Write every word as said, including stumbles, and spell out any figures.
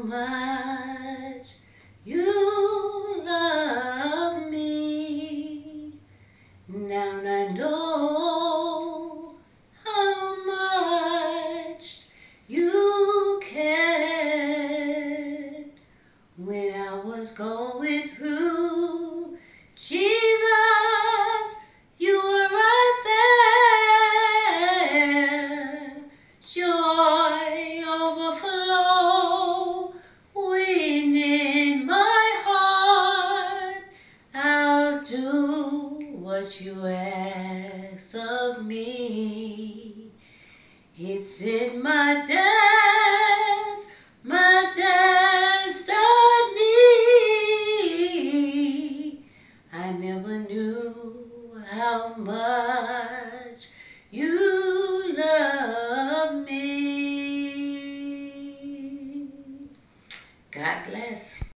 much you love me. Now I know how much you cared when I was going through. Jesus, you were right there. Joy overflow within my heart. I'll do what you ask of me. It's in my desk, my destiny. I never knew how much you love me. God bless.